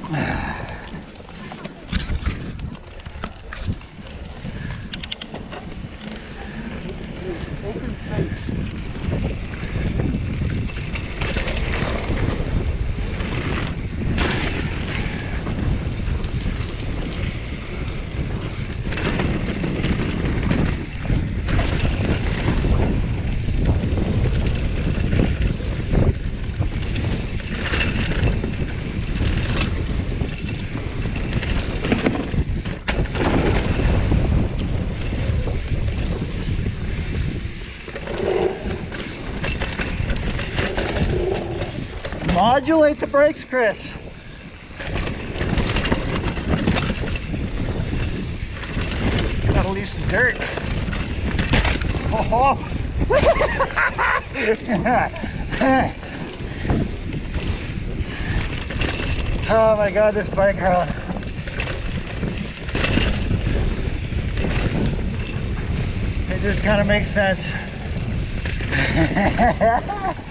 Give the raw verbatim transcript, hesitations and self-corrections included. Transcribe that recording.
Modulate the brakes, Chris. Gotta leave some dirt. Oh, oh my God, this bike ride. It just kind of makes sense.